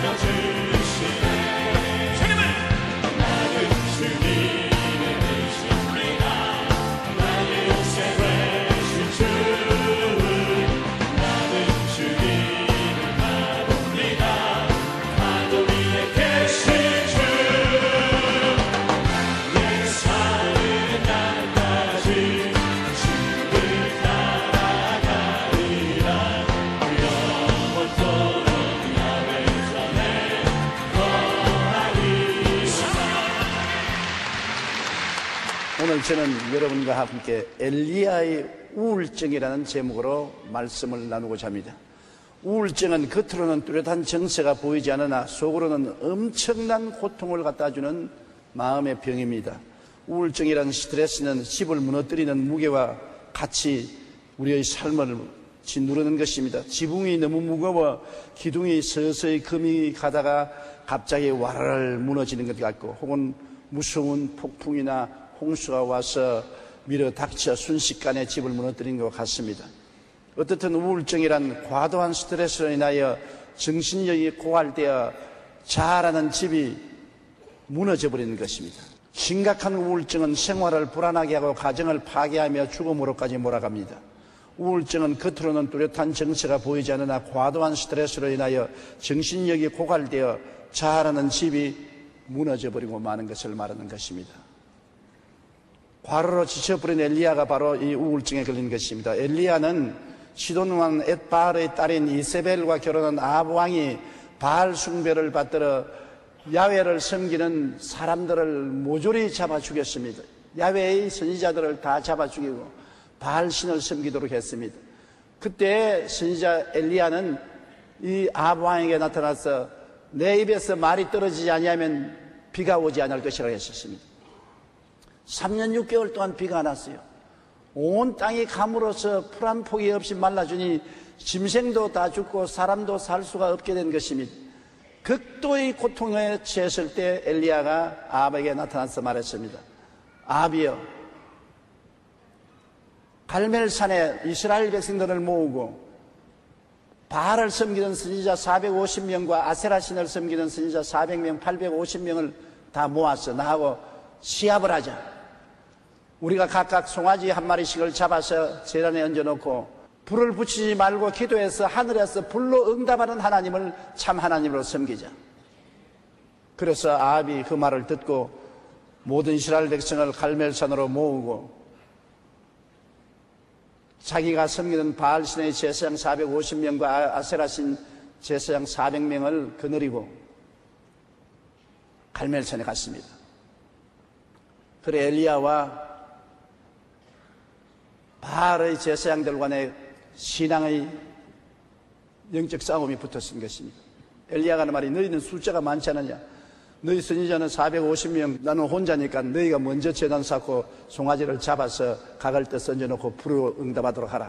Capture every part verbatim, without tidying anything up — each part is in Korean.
오늘 저는 여러분과 함께 엘리야의 우울증이라는 제목으로 말씀을 나누고자 합니다. 우울증은 겉으로는 뚜렷한 정세가 보이지 않으나 속으로는 엄청난 고통을 갖다주는 마음의 병입니다. 우울증이라는 스트레스는 집을 무너뜨리는 무게와 같이 우리의 삶을 짓누르는 것입니다. 지붕이 너무 무거워 기둥이 서서히 금이 가다가 갑자기 와르르 무너지는 것 같고, 혹은 무서운 폭풍이나 홍수가 와서 밀어 닥쳐 순식간에 집을 무너뜨린 것 같습니다. 어떻든 우울증이란 과도한 스트레스로 인하여 정신력이 고갈되어 자라는 집이 무너져 버리는 것입니다. 심각한 우울증은 생활을 불안하게 하고 가정을 파괴하며 죽음으로까지 몰아갑니다. 우울증은 겉으로는 뚜렷한 정세가 보이지 않으나 과도한 스트레스로 인하여 정신력이 고갈되어 자라는 집이 무너져 버리고 마는 것을 말하는 것입니다. 과로로 지쳐버린 엘리야가 바로 이 우울증에 걸린 것입니다. 엘리야는 시돈왕 엣바알의 딸인 이세벨과 결혼한 아합 왕이 바알 숭배를 받들어 야훼를 섬기는 사람들을 모조리 잡아 죽였습니다. 야훼의 선지자들을 다 잡아 죽이고 바알 신을 섬기도록 했습니다. 그때 선지자 엘리야는 이 아합 왕에게 나타나서 내 입에서 말이 떨어지지 아니하면 비가 오지 않을 것이라고 했었습니다. 삼 년 육 개월 동안 비가 안 왔어요. 온 땅이 가물어서 풀 한 폭이 없이 말라주니 짐승도 다 죽고 사람도 살 수가 없게 된 것입니다. 극도의 고통에 처했을 때 엘리야가 아합에게 나타나서 말했습니다. 아합이여, 갈멜산에 이스라엘 백성들을 모으고 바알을 섬기는 선지자 사백오십 명과 아세라 신을 섬기는 선지자 사백 명, 팔백오십 명을 다 모았어. 나하고 시합을 하자. 우리가 각각 송아지 한 마리씩을 잡아서 제단에 얹어놓고 불을 붙이지 말고 기도해서 하늘에서 불로 응답하는 하나님을 참 하나님으로 섬기자. 그래서 아합이 그 말을 듣고 모든 이스라엘 백성을 갈멜산으로 모으고 자기가 섬기는 바알신의 제사장 사백오십 명과 아세라신 제사장 사백 명을 거느리고 갈멜산에 갔습니다. 그래 엘리야와 바알의 제사장들 간의 신앙의 영적 싸움이 붙었은 것입니다. 엘리야가 하는 말이, 너희는 숫자가 많지 않느냐? 너희 선지자는 사백오십 명, 나는 혼자니까 너희가 먼저 제단 쌓고 송아지를 잡아서 각을 떠 던져놓고 불로 응답하도록 하라.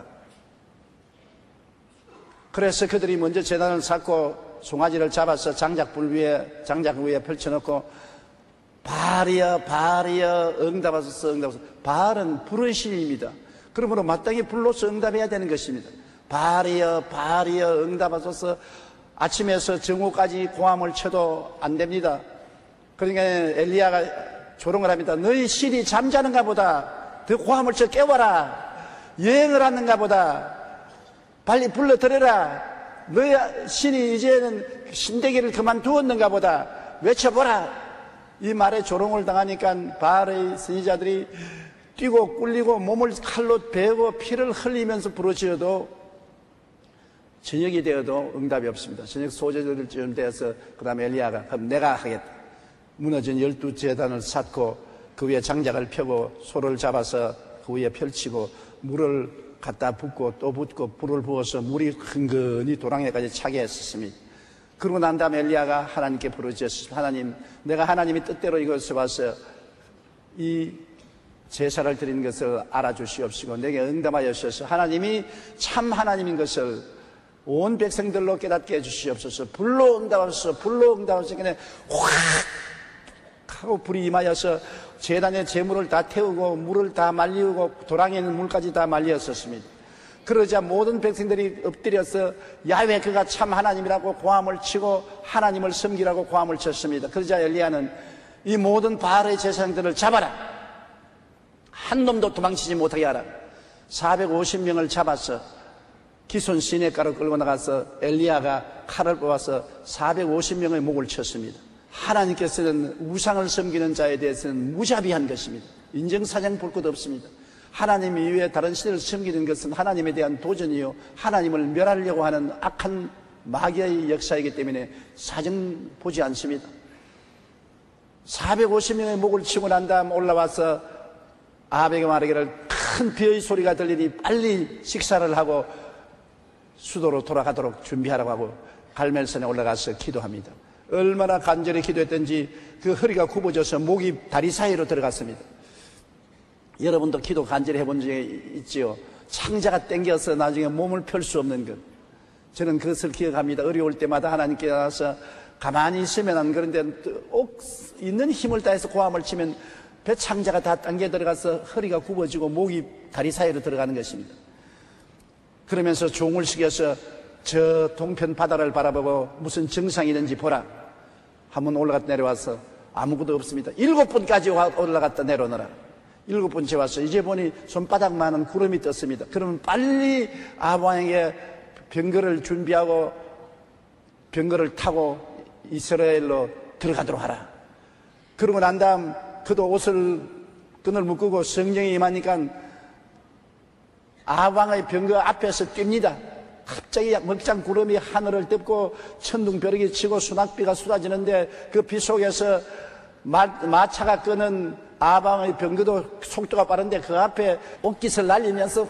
그래서 그들이 먼저 제단을 쌓고 송아지를 잡아서 장작불 위에, 장작 위에 펼쳐놓고 바알이여 바알이여 응답하소서 응답하소서. 바알은 불의 신입니다. 그러므로 마땅히 불로서 응답해야 되는 것입니다. 바알이여 바알이여 응답하소서. 아침에서 정오까지 고함을 쳐도 안 됩니다. 그러니까 엘리야가 조롱을 합니다. 너희 신이 잠자는가 보다. 더 고함을 쳐 깨워라. 여행을 하는가 보다. 빨리 불러들여라. 너희 신이 이제는 신대기를 그만두었는가 보다. 외쳐보라. 이 말에 조롱을 당하니까 바알의 선지자들이 뛰고 꿀리고 몸을 칼로 베고 피를 흘리면서 부르짖어도 저녁이 되어도 응답이 없습니다. 저녁 소재들쯤 되어서 그 다음에 엘리야가 그럼 내가 하겠다. 무너진 열두 제단을 쌓고 그 위에 장작을 펴고 소를 잡아서 그 위에 펼치고 물을 갖다 붓고 또 붓고 불을 부어서 물이 흥건히 도랑에까지 차게 했었습니다. 그러고 난 다음에 엘리야가 하나님께 부르짖었습니다. 하나님, 내가 하나님이 뜻대로 이것을 와서 이 제사를 드린 것을 알아주시옵시고 내게 응답하여 주셔서 하나님이 참 하나님인 것을 온 백성들로 깨닫게 해주시옵소서. 불로 응답하소서. 불로 응답하소서. 그냥 확 하고 불이 임하여서 제단의 제물을 다 태우고 물을 다 말리우고 도랑에 있는 물까지 다 말리었었습니다. 그러자 모든 백성들이 엎드려서 야훼 그가 참 하나님이라고 고함을 치고 하나님을 섬기라고 고함을 쳤습니다. 그러자 엘리야는 이 모든 바알의 제사장들을 잡아라. 한 놈도 도망치지 못하게 하라. 사백오십 명을 잡아서 기손 시내가로 끌고 나가서 엘리야가 칼을 뽑아서 사백오십 명의 목을 쳤습니다. 하나님께서는 우상을 섬기는 자에 대해서는 무자비한 것입니다. 인정사정 볼 것 없습니다. 하나님 이외에 다른 신을 섬기는 것은 하나님에 대한 도전이요, 하나님을 멸하려고 하는 악한 마귀의 역사이기 때문에 사정 보지 않습니다. 사백오십 명의 목을 치고 난 다음 올라와서 아합에게 말하기를 큰 비의 소리가 들리니 빨리 식사를 하고 수도로 돌아가도록 준비하라고 하고 갈멜산에 올라가서 기도합니다. 얼마나 간절히 기도했던지 그 허리가 굽어져서 목이 다리 사이로 들어갔습니다. 여러분도 기도 간절히 해본 적이 있지요. 창자가 땡겨서 나중에 몸을 펼 수 없는 것. 저는 그것을 기억합니다. 어려울 때마다 하나님께 나와서 가만히 있으면 안 그런데 옥 있는 힘을 다해서 고함을 치면 배 창자가 다 당겨 들어가서 허리가 굽어지고 목이 다리 사이로 들어가는 것입니다. 그러면서 종을 시켜서 저 동편 바다를 바라보고 무슨 증상이 있는지 보라. 한번 올라갔다 내려와서 아무것도 없습니다. 일곱 번까지 올라갔다 내려오너라. 일곱 번째 와서 이제 보니 손바닥만한 구름이 떴습니다. 그러면 빨리 아합왕에게 병거를 준비하고 병거를 타고 이스라엘로 들어가도록 하라. 그러고 난 다음 그도 옷을 끈을 묶고 성령이 임하니까 아합왕의 병거 앞에서 뜁니다. 갑자기 먹장 구름이 하늘을 덮고 천둥벼락이 치고 수낙비가 쏟아지는데 그 비 속에서 마, 마차가 끄는 아합왕의 병거도 속도가 빠른데 그 앞에 옷깃을 날리면서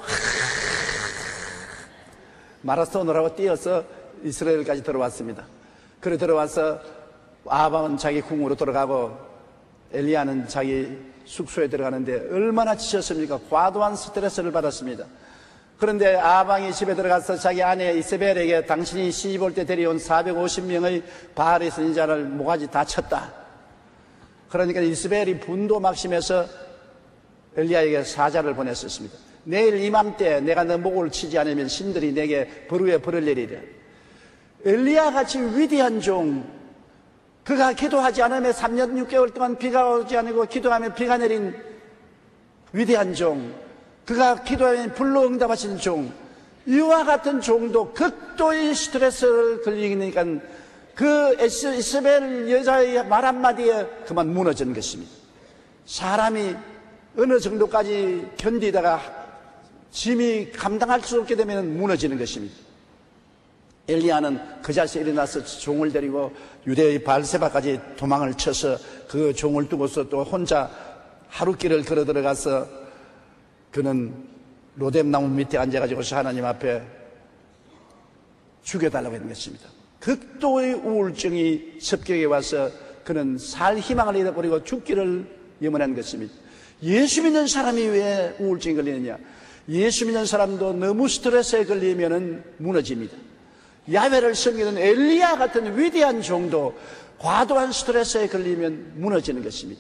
마라톤으로 뛰어서 이스라엘까지 들어왔습니다. 그래 들어와서 아합왕은 자기 궁으로 돌아가고 엘리야는 자기 숙소에 들어가는데 얼마나 지쳤습니까? 과도한 스트레스를 받았습니다. 그런데 아합왕이 집에 들어가서 자기 아내 이세벨에게 당신이 시집 올 때 데려온 사백오십 명의 바알의 선지자를 모가지 다 쳤다. 그러니까 이세벨이 분도 막심해서 엘리야에게 사자를 보냈었습니다. 내일 이맘때 내가 너 목을 치지 않으면 신들이 내게 벌 위에 벌을 내리리라. 엘리야같이 위대한 종, 그가 기도하지 않으면 삼 년 육 개월 동안 비가 오지 않고 기도하면 비가 내린 위대한 종, 그가 기도하면 불로 응답하신 종, 이와 같은 종도 극도의 스트레스를 걸리니까 그 이세벨 여자의 말 한마디에 그만 무너진 것입니다. 사람이 어느 정도까지 견디다가 짐이 감당할 수 없게 되면 무너지는 것입니다. 엘리야는 그 자리에서 일어나서 종을 데리고 유대의 바알세바까지 도망을 쳐서 그 종을 두고서 또 혼자 하루길을 걸어 들어가서 그는 로뎀나무 밑에 앉아가지고 하나님 앞에 죽여달라고 했는 것입니다. 극도의 우울증이 습격에 와서 그는 살 희망을 잃어버리고 죽기를 염원한 것입니다. 예수 믿는 사람이 왜 우울증이 걸리느냐? 예수 믿는 사람도 너무 스트레스에 걸리면 무너집니다. 야훼를 섬기는 엘리야 같은 위대한 종도 과도한 스트레스에 걸리면 무너지는 것입니다.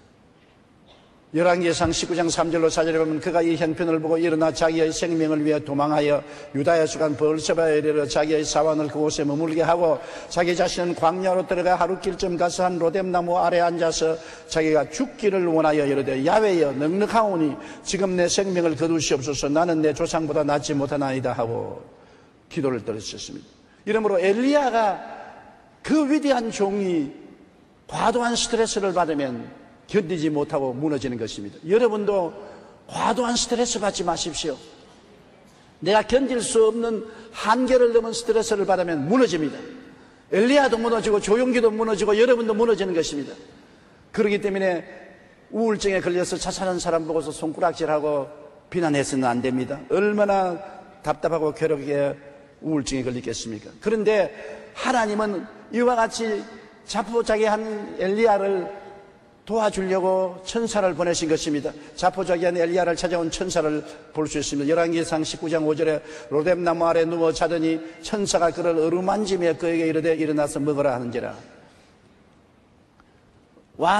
열왕기상 십구 장 삼 절로 사 절에 보면 그가 이 형편을 보고 일어나 자기의 생명을 위해 도망하여 유다에 속한 브엘세바에 이르러 자기의 사원을 그곳에 머물게 하고 자기 자신은 광야로 들어가 하루길쯤 가서 한 로뎀나무 아래 앉아서 자기가 죽기를 원하여 이르되 야훼여 넉넉하오니 지금 내 생명을 거두시옵소서. 나는 내 조상보다 낫지 못하나이다 하고 기도를 드렸습니다. 이러므로 엘리야가 그 위대한 종이 과도한 스트레스를 받으면 견디지 못하고 무너지는 것입니다. 여러분도 과도한 스트레스 받지 마십시오. 내가 견딜 수 없는 한계를 넘은 스트레스를 받으면 무너집니다. 엘리야도 무너지고 조용기도 무너지고 여러분도 무너지는 것입니다. 그렇기 때문에 우울증에 걸려서 자살하는 사람 보고서 손가락질하고 비난해서는 안 됩니다. 얼마나 답답하고 괴롭게 우울증에 걸리겠습니까? 그런데 하나님은 이와 같이 자포자기한 엘리야를 도와주려고 천사를 보내신 것입니다. 자포자기한 엘리야를 찾아온 천사를 볼 수 있습니다. 열왕기상 십구 장 오 절에 로뎀나무 아래 누워 자더니 천사가 그를 어루만지며 그에게 이르되 일어나서 먹으라 하는지라.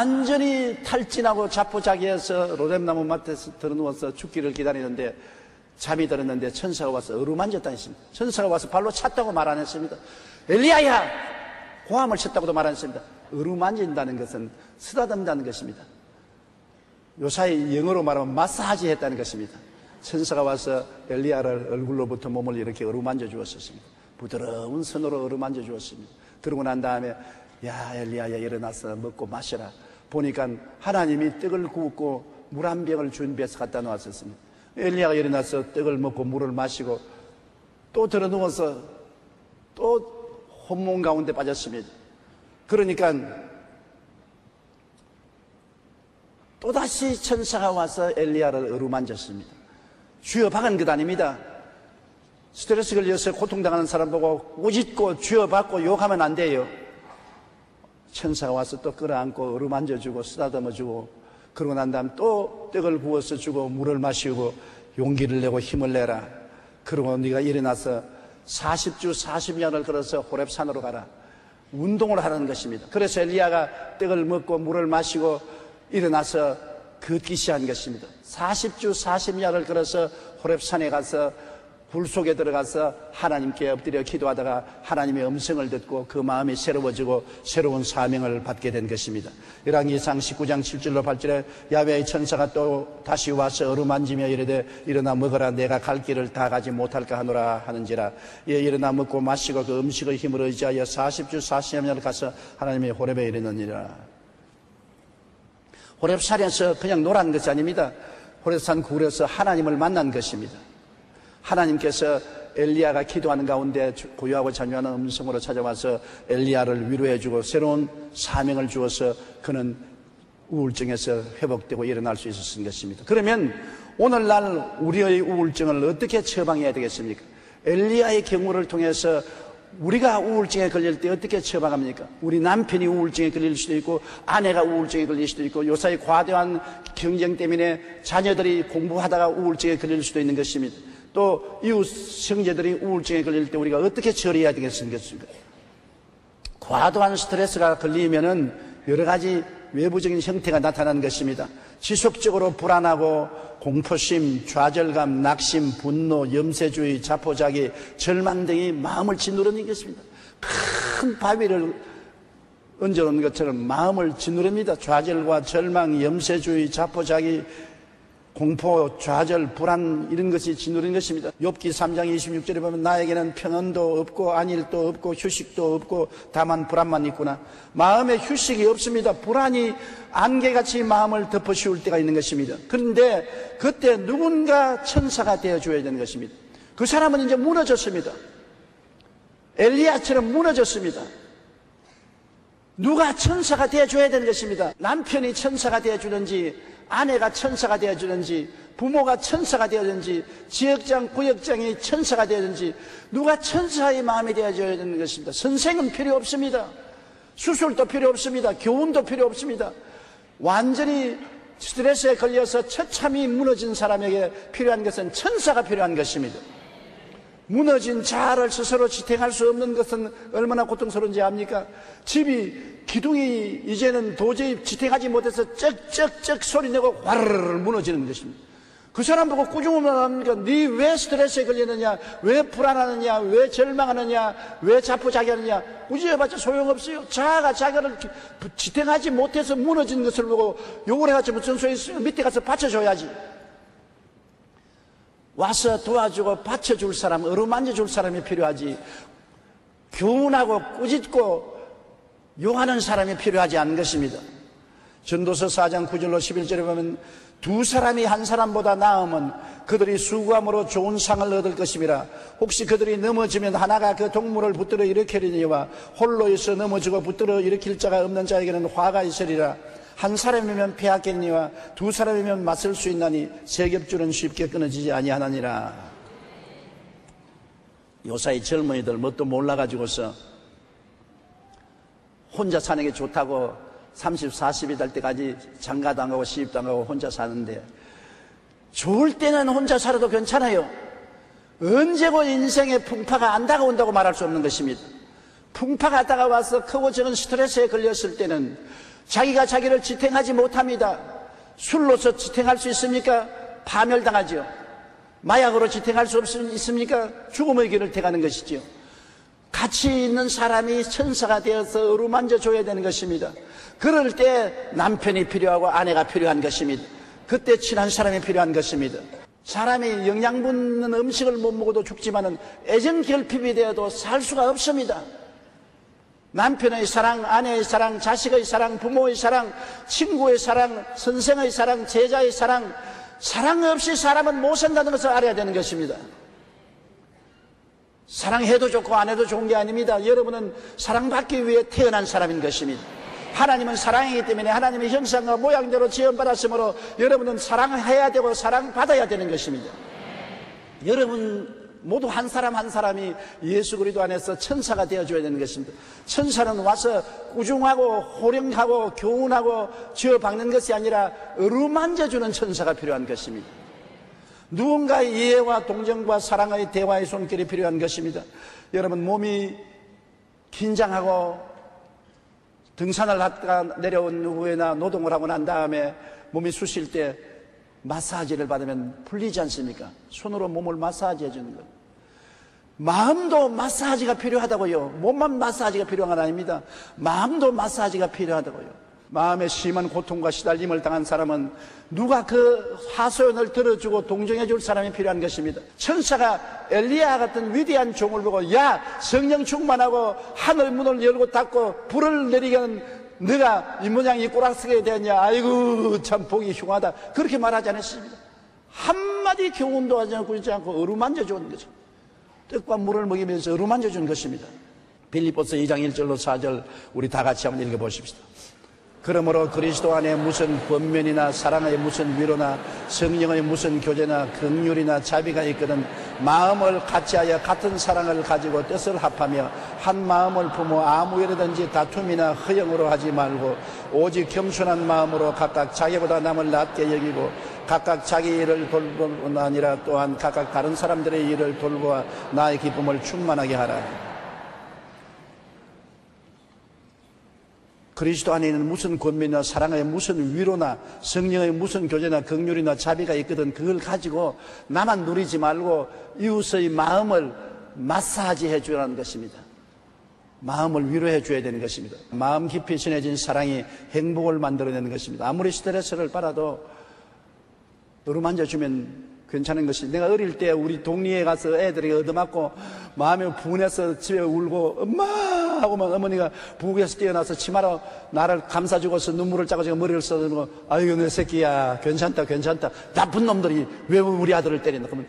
완전히 탈진하고 자포자기해서 로뎀나무 맡에서 들어누워서 죽기를 기다리는데 잠이 들었는데 천사가 와서 어루만졌다 했습니다. 천사가 와서 발로 찼다고 말 안 했습니다. 엘리야야! 고함을 쳤다고도 말 안 했습니다. 어루만진다는 것은 쓰다듬는다는 것입니다. 요사이 영어로 말하면 마사지 했다는 것입니다. 천사가 와서 엘리야를 얼굴로부터 몸을 이렇게 어루만져 주었습니다. 부드러운 손으로 어루만져 주었습니다. 그러고 난 다음에 야 엘리야야 일어나서 먹고 마셔라. 보니까 하나님이 떡을 굽고 물 한 병을 준비해서 갖다 놓았었습니다. 엘리야가 일어나서 떡을 먹고 물을 마시고 또 들어 누워서 또 혼몽 가운데 빠졌습니다. 그러니까 또다시 천사가 와서 엘리야를 어루만졌습니다. 주여 박은 것 아닙니다. 스트레스 걸려서 고통당하는 사람 보고 꾸짖고 주여 받고 욕하면 안 돼요. 천사가 와서 또 끌어안고 어루만져주고 쓰다듬어주고 그러고 난 다음 또 떡을 구워서 주고 물을 마시고 용기를 내고 힘을 내라. 그러고 네가 일어나서 사십 주 사십 년을 걸어서 호렙산으로 가라. 운동을 하라는 것입니다. 그래서 엘리야가 떡을 먹고 물을 마시고 일어나서 걷기 시작한 것입니다. 사십 주 사십 년을 걸어서 호렙산에 가서 불 속에 들어가서 하나님께 엎드려 기도하다가 하나님의 음성을 듣고 그 마음이 새로워지고 새로운 사명을 받게 된 것입니다. 열왕기상 십구 장 칠 절로 팔 절에 야훼의 천사가 또 다시 와서 어루만지며 이르되 일어나 먹어라. 내가 갈 길을 다 가지 못할까 하노라 하는지라. 예, 일어나 먹고 마시고 그 음식의 힘을 의지하여 사십 주 사십 년을 가서 하나님의 호렙에 이르느니라. 호렙산에서 그냥 놀한 것이 아닙니다. 호렙산 구울에서 하나님을 만난 것입니다. 하나님께서 엘리야가 기도하는 가운데 고요하고 잔잔한 음성으로 찾아와서 엘리야를 위로해주고 새로운 사명을 주어서 그는 우울증에서 회복되고 일어날 수 있었던 것입니다. 그러면 오늘날 우리의 우울증을 어떻게 처방해야 되겠습니까? 엘리야의 경우를 통해서 우리가 우울증에 걸릴 때 어떻게 처방합니까? 우리 남편이 우울증에 걸릴 수도 있고 아내가 우울증에 걸릴 수도 있고 요사이 과도한 경쟁 때문에 자녀들이 공부하다가 우울증에 걸릴 수도 있는 것입니다. 또 이웃 형제들이 우울증에 걸릴 때 우리가 어떻게 처리해야 되겠습니까? 과도한 스트레스가 걸리면은 여러 가지 외부적인 형태가 나타나는 것입니다. 지속적으로 불안하고 공포심, 좌절감, 낙심, 분노, 염세주의, 자포자기, 절망 등이 마음을 짓누르는 것입니다. 큰 바위를 얹어놓은 것처럼 마음을 짓누릅니다. 좌절과 절망, 염세주의, 자포자기, 공포, 좌절, 불안 이런 것이 짓누르는 것입니다. 욥기 삼 장 이십육 절에 보면 나에게는 평안도 없고 안일도 없고 휴식도 없고 다만 불안만 있구나. 마음에 휴식이 없습니다. 불안이 안개같이 마음을 덮어씌울 때가 있는 것입니다. 그런데 그때 누군가 천사가 되어줘야 되는 것입니다. 그 사람은 이제 무너졌습니다. 엘리야처럼 무너졌습니다. 누가 천사가 되어줘야 되는 것입니다. 남편이 천사가 되어주든지 아내가 천사가 되어주든지 부모가 천사가 되어주든지 지역장, 구역장이 천사가 되어주든지 누가 천사의 마음이 되어줘야 되는 것입니다. 선생은 필요 없습니다. 수술도 필요 없습니다. 교훈도 필요 없습니다. 완전히 스트레스에 걸려서 처참히 무너진 사람에게 필요한 것은 천사가 필요한 것입니다. 무너진 자아를 스스로 지탱할 수 없는 것은 얼마나 고통스러운지 압니까? 집이 기둥이 이제는 도저히 지탱하지 못해서 쩍쩍쩍 소리내고 와르르 무너지는 것입니다. 그 사람 보고 꾸중만 합니까? 네 왜 스트레스에 걸리느냐? 왜 불안하느냐? 왜 절망하느냐? 왜 자포자기하느냐? 꾸짖어봤자 소용없어요. 자아가 자기를 지탱하지 못해서 무너진 것을 보고 욕을 해가지고 무슨 소리 있어요? 밑에 가서 받쳐줘야지. 와서 도와주고 받쳐줄 사람, 어루만져줄 사람이 필요하지 교훈하고 꾸짖고 욕하는 사람이 필요하지 않은 것입니다. 전도서 사 장 구 절로 십일 절에 보면 두 사람이 한 사람보다 나으면 그들이 수고함으로 좋은 상을 얻을 것임이라. 혹시 그들이 넘어지면 하나가 그 동물을 붙들어 일으키려니와 홀로 있어 넘어지고 붙들어 일으킬 자가 없는 자에게는 화가 있으리라. 한 사람이면 패하겠니와 두 사람이면 맞설 수 있나니 세 겹줄은 쉽게 끊어지지 아니하나니라. 요사이 젊은이들 뭣도 몰라가지고서 혼자 사는 게 좋다고 삼십, 사십이 될 때까지 장가도 안 가고 시집도 안 가고 혼자 사는데 좋을 때는 혼자 살아도 괜찮아요. 언제고 인생의 풍파가 안 다가온다고 말할 수 없는 것입니다. 풍파가 다가와서 크고 적은 스트레스에 걸렸을 때는 자기가 자기를 지탱하지 못합니다. 술로서 지탱할 수 있습니까? 파멸당하죠. 마약으로 지탱할 수 없습니까? 죽음의 길을 택하는 것이지요. 가치 있는 사람이 천사가 되어서 어루만져 줘야 되는 것입니다. 그럴 때 남편이 필요하고 아내가 필요한 것입니다. 그때 친한 사람이 필요한 것입니다. 사람이 영양분 있는 음식을 못 먹어도 죽지만은 애정 결핍이 되어도 살 수가 없습니다. 남편의 사랑, 아내의 사랑, 자식의 사랑, 부모의 사랑, 친구의 사랑, 선생의 사랑, 제자의 사랑, 사랑 없이 사람은 못 산다는 것을 알아야 되는 것입니다. 사랑해도 좋고 안 해도 좋은 게 아닙니다. 여러분은 사랑받기 위해 태어난 사람인 것입니다. 하나님은 사랑이기 때문에 하나님의 형상과 모양대로 지음받았으므로 여러분은 사랑해야 되고 사랑받아야 되는 것입니다. 여러분 모두 한 사람 한 사람이 예수 그리스도 안에서 천사가 되어줘야 되는 것입니다. 천사는 와서 꾸중하고 호령하고 교훈하고 쥐어박는 것이 아니라 어루만져주는 천사가 필요한 것입니다. 누군가의 이해와 동정과 사랑의 대화의 손길이 필요한 것입니다. 여러분 몸이 긴장하고 등산을 하다가 내려온 후에나 노동을 하고 난 다음에 몸이 쑤실 때 마사지를 받으면 풀리지 않습니까? 손으로 몸을 마사지 해주는 것. 마음도 마사지가 필요하다고요. 몸만 마사지가 필요한 건 아닙니다. 마음도 마사지가 필요하다고요. 마음에 심한 고통과 시달림을 당한 사람은 누가 그 하소연을 들어주고 동정해 줄 사람이 필요한 것입니다. 천사가 엘리야 같은 위대한 종을 보고 야 성령 충만하고 하늘 문을 열고 닫고 불을 내리게는 네가 이 모양이 꼬락서게 되었냐. 아이고 참 보기 흉하다. 그렇게 말하지 않았습니다. 한마디 교훈도 하지 않고 있지 않고 어루만져 주는 거죠. 떡과 물을 먹이면서 어루만져 주는 것입니다. 빌립보서 이 장 일 절로 사 절 우리 다 같이 한번 읽어보십시다. 그러므로 그리스도 안에 무슨 권면이나 사랑의 무슨 위로나 성령의 무슨 교제나 긍휼이나 자비가 있거든 마음을 같이하여 같은 사랑을 가지고 뜻을 합하며 한 마음을 품어 아무 일이든지 다툼이나 허영으로 하지 말고 오직 겸손한 마음으로 각각 자기보다 남을 낮게 여기고 각각 자기 일을 돌볼 뿐 아니라 또한 각각 다른 사람들의 일을 돌보아 나의 기쁨을 충만하게 하라. 그리스도 안에 있는 무슨 권면이나 사랑의 무슨 위로나 성령의 무슨 교제나 긍휼이나 자비가 있거든 그걸 가지고 나만 누리지 말고 이웃의 마음을 마사지해 주라는 것입니다. 마음을 위로해 줘야 되는 것입니다. 마음 깊이 전해진 사랑이 행복을 만들어내는 것입니다. 아무리 스트레스를 받아도 어루만져 주면 괜찮은 것이. 내가 어릴 때 우리 동리에 가서 애들에게 얻어맞고 마음이 분해서 집에 울고 엄마 하고만 어머니가 부엌에서 뛰어나서 치마로 나를 감싸주고서 눈물을 짜고 머리를 써주고 아이고 내 새끼야 괜찮다 괜찮다 나쁜 놈들이 왜 우리 아들을 때린다 그러면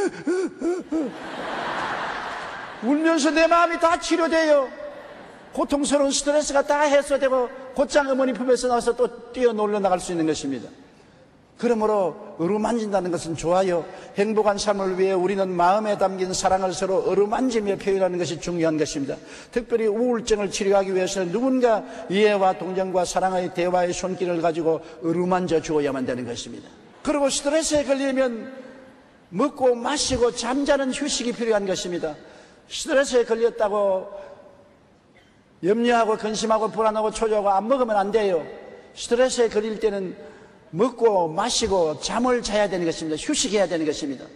울면서 내 마음이 다 치료돼요. 고통스러운 스트레스가 다 해소되고 곧장 어머니 품에서 나와서 또 뛰어놀러 나갈 수 있는 것입니다. 그러므로 어루만진다는 것은 좋아요. 행복한 삶을 위해 우리는 마음에 담긴 사랑을 서로 어루만지며 표현하는 것이 중요한 것입니다. 특별히 우울증을 치료하기 위해서는 누군가 이해와 동정과 사랑의 대화의 손길을 가지고 어루만져 주어야만 되는 것입니다. 그리고 스트레스에 걸리면 먹고 마시고 잠자는 휴식이 필요한 것입니다. 스트레스에 걸렸다고 염려하고 근심하고 불안하고 초조하고 안 먹으면 안 돼요. 스트레스에 걸릴 때는 먹고 마시고 잠을 자야 되는 것입니다. 휴식해야 되는 것입니다.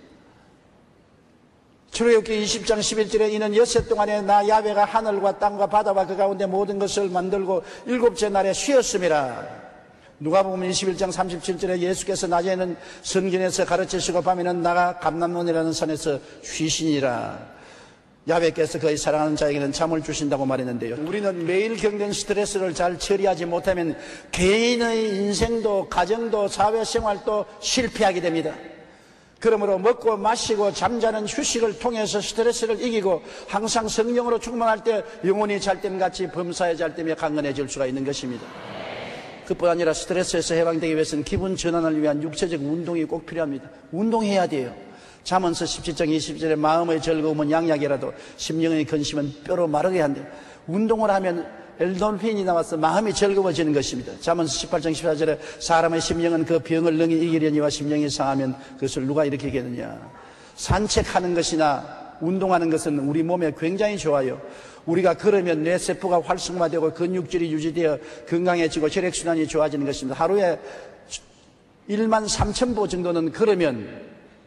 출애굽기 이십 장 십일 절에 이는 엿새 동안에 나 야훼가 하늘과 땅과 바다와 그 가운데 모든 것을 만들고 일곱째 날에 쉬었음이라. 누가복음 이십일 장 삼십칠 절에 예수께서 낮에는 성전에서 가르치시고 밤에는 나가 감람몬이라는 산에서 쉬시니라. 야훼께서 그의 사랑하는 자에게는 잠을 주신다고 말했는데요. 우리는 매일 겪는 스트레스를 잘 처리하지 못하면 개인의 인생도 가정도 사회생활도 실패하게 됩니다. 그러므로 먹고 마시고 잠자는 휴식을 통해서 스트레스를 이기고 항상 성령으로 충만할 때 영혼이 잘됨같이 범사에 잘됨에 강건해질 수가 있는 것입니다. 그뿐 아니라 스트레스에서 해방되기 위해서는 기분 전환을 위한 육체적 운동이 꼭 필요합니다. 운동해야 돼요. 잠언서 십칠 장 이십 절에 마음의 즐거움은 양약이라도 심령의 근심은 뼈로 마르게 한대. 운동을 하면 엔돌핀이 나와서 마음이 즐거워지는 것입니다. 잠언서 십팔 장 십사 절에 사람의 심령은 그 병을 능히 이기려니와 심령이 상하면 그것을 누가 일으키겠느냐. 산책하는 것이나 운동하는 것은 우리 몸에 굉장히 좋아요. 우리가 걸으면 뇌세포가 활성화되고 근육질이 유지되어 건강해지고 혈액순환이 좋아지는 것입니다. 하루에 일만 삼천 보 정도는 걸으면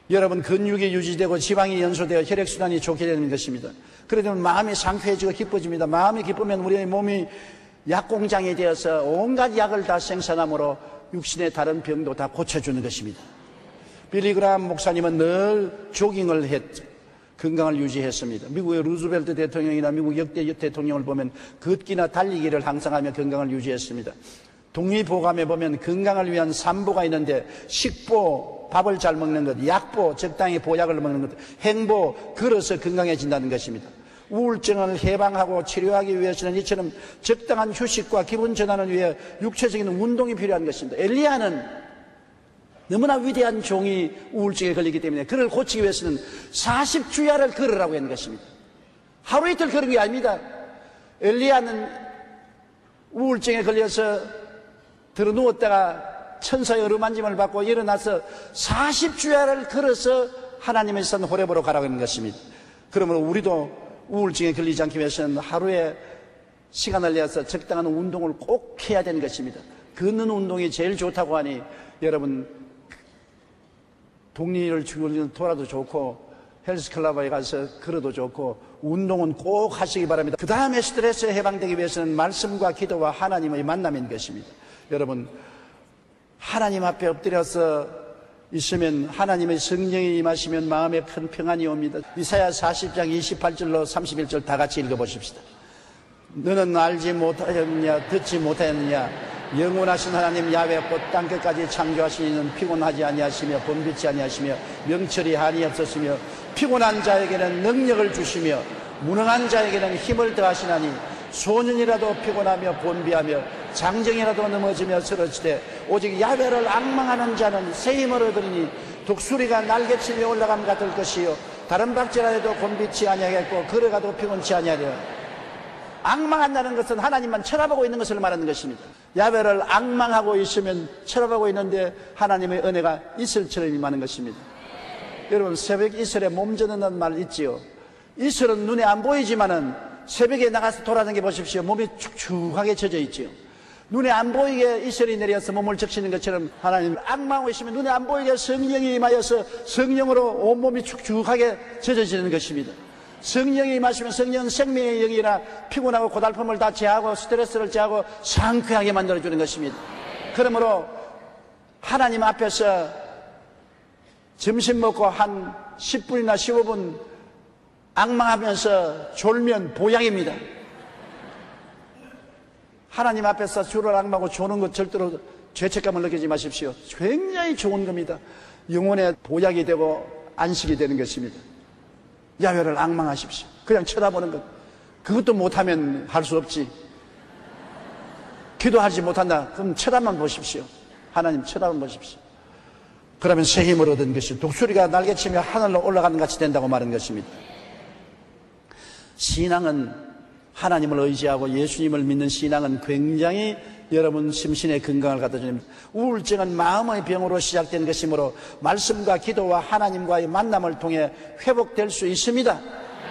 여러분, 근육이 유지되고 지방이 연소되어 혈액순환이 좋게 되는 것입니다. 그러면 마음이 상쾌해지고 기뻐집니다. 마음이 기쁘면 우리의 몸이 약공장이 되어서 온갖 약을 다 생산함으로 육신의 다른 병도 다 고쳐주는 것입니다. 빌리그람 목사님은 늘 조깅을 했죠. 건강을 유지했습니다. 미국의 루즈벨트 대통령이나 미국 역대 대통령을 보면 걷기나 달리기를 항상 하며 건강을 유지했습니다. 독립보감에 보면 건강을 위한 삼보가 있는데 식보, 밥을 잘 먹는 것, 약보, 적당히 보약을 먹는 것, 행보, 걸어서 건강해진다는 것입니다. 우울증을 해방하고 치료하기 위해서는 이처럼 적당한 휴식과 기분 전환을 위해 육체적인 운동이 필요한 것입니다. 엘리야는 너무나 위대한 종이 우울증에 걸리기 때문에 그를 고치기 위해서는 사십 주야를 걸으라고 하는 것입니다. 하루 이틀 걸은 게 아닙니다. 엘리야는 우울증에 걸려서 들어 누웠다가 천사의 어루만짐을 받고 일어나서 사십 주야를 걸어서 하나님의 선 호렙으로 가라고 하는 것입니다. 그러므로 우리도 우울증에 걸리지 않기 위해서는 하루에 시간을 내서 적당한 운동을 꼭 해야 되는 것입니다. 걷는 운동이 제일 좋다고 하니 여러분 독리를 죽이는 돌아도 좋고 헬스클럽에 가서 걸어도 좋고 운동은 꼭 하시기 바랍니다. 그 다음에 스트레스에 해방되기 위해서는 말씀과 기도와 하나님의 만남인 것입니다. 여러분 하나님 앞에 엎드려서 있으면 하나님의 성령이 임하시면 마음에 큰 평안이 옵니다. 이사야 사십 장 이십팔 절로 삼십일 절 다 같이 읽어보십시다. 너는 알지 못하였느냐 듣지 못하였느냐 영원하신 하나님 야훼 곧 땅끝까지 창조하신 이는 피곤하지 아니하시며 번비치 아니하시며 명철이 한이 없었으며 피곤한 자에게는 능력을 주시며 무능한 자에게는 힘을 더하시나니 소년이라도 피곤하며 번비하며 장정이라도 넘어지며 쓰러지되 오직 야훼를 앙망하는 자는 새 힘을 얻으리니 독수리가 날개치며 올라감 같을 것이요 다른 박제라 해도 번비치 아니하겠고 걸어가도 피곤치 아니하리라. 앙망한다는 것은 하나님만 쳐다보고 있는 것을 말하는 것입니다. 야훼를 앙망하고 있으면 쳐다보고 있는데 하나님의 은혜가 이슬처럼 임하는 것입니다. 여러분 새벽 이슬에 몸 젖는다는 말 있지요. 이슬은 눈에 안 보이지만은 새벽에 나가서 돌아다녀 보십시오. 몸이 축축하게 젖어 있지요. 눈에 안 보이게 이슬이 내려서 몸을 적시는 것처럼 하나님 앙망하고 있으면 눈에 안 보이게 성령이 임하여서 성령으로 온몸이 축축하게 젖어지는 것입니다. 성령이 임하시면 성령은 생명의 영이라 피곤하고 고달픔을 다 제하고 스트레스를 제하고 상쾌하게 만들어주는 것입니다. 그러므로 하나님 앞에서 점심 먹고 한 십 분이나 십오 분 앙망하면서 졸면 보약입니다. 하나님 앞에서 주를 앙망하고 조는 것 절대로 죄책감을 느끼지 마십시오. 굉장히 좋은 겁니다. 영혼의 보약이 되고 안식이 되는 것입니다. 야훼를 앙망하십시오. 그냥 쳐다보는 것. 그것도 못하면 할 수 없지. 기도하지 못한다. 그럼 쳐다만 보십시오. 하나님 쳐다만 보십시오. 그러면 새 힘을 얻은 것이 독수리가 날개치며 하늘로 올라가는 같이 된다고 말하는 것입니다. 신앙은 하나님을 의지하고 예수님을 믿는 신앙은 굉장히 여러분 심신의 건강을 갖다 줍니다. 우울증은 마음의 병으로 시작된 것이므로 말씀과 기도와 하나님과의 만남을 통해 회복될 수 있습니다.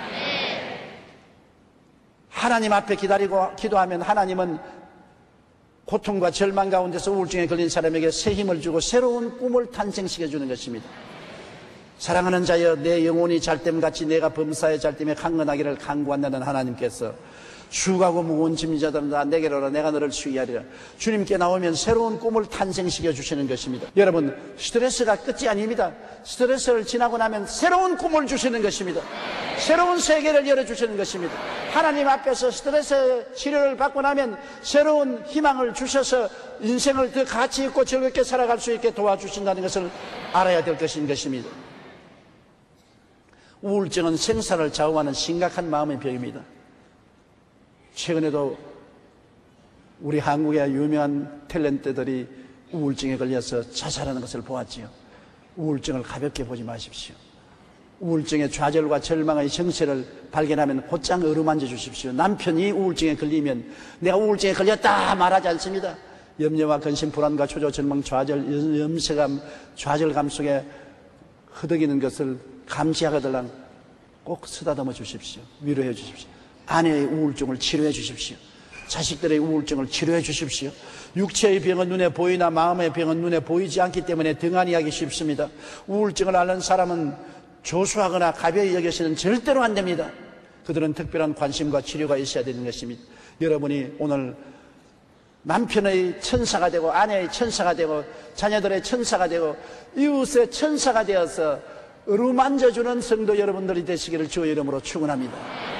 하나님 앞에 기다리고 기도하면 하나님은 고통과 절망 가운데서 우울증에 걸린 사람에게 새 힘을 주고 새로운 꿈을 탄생시켜 주는 것입니다. 사랑하는 자여 내 영혼이 잘됨같이 내가 범사에 잘됨에 강건하기를 간구한다는 하나님께서 수고하고 무거운 짐진 자들은 다 내게로 오라 내가 너를 수위하리라. 주님께 나오면 새로운 꿈을 탄생시켜 주시는 것입니다. 여러분 스트레스가 끝이 아닙니다. 스트레스를 지나고 나면 새로운 꿈을 주시는 것입니다. 새로운 세계를 열어주시는 것입니다. 하나님 앞에서 스트레스 치료를 받고 나면 새로운 희망을 주셔서 인생을 더 가치 있고 즐겁게 살아갈 수 있게 도와주신다는 것을 알아야 될 것인 것입니다. 우울증은 생사를 좌우하는 심각한 마음의 병입니다. 최근에도 우리 한국의 유명한 탤런트들이 우울증에 걸려서 자살하는 것을 보았지요. 우울증을 가볍게 보지 마십시오. 우울증의 좌절과 절망의 정체를 발견하면 곧장 어루만져 주십시오. 남편이 우울증에 걸리면 내가 우울증에 걸렸다 말하지 않습니다. 염려와 근심, 불안과 초조, 절망, 좌절, 염세감, 좌절감 속에 허덕이는 것을 감지하거들랑 꼭 쓰다듬어 주십시오. 위로해 주십시오. 아내의 우울증을 치료해 주십시오. 자식들의 우울증을 치료해 주십시오. 육체의 병은 눈에 보이나 마음의 병은 눈에 보이지 않기 때문에 등한히 하기 쉽습니다. 우울증을 앓는 사람은 조수하거나 가벼이 여겨서는 절대로 안 됩니다. 그들은 특별한 관심과 치료가 있어야 되는 것입니다. 여러분이 오늘 남편의 천사가 되고 아내의 천사가 되고 자녀들의 천사가 되고 이웃의 천사가 되어서 어루만져주는 성도 여러분들이 되시기를 주의 이름으로 축원합니다.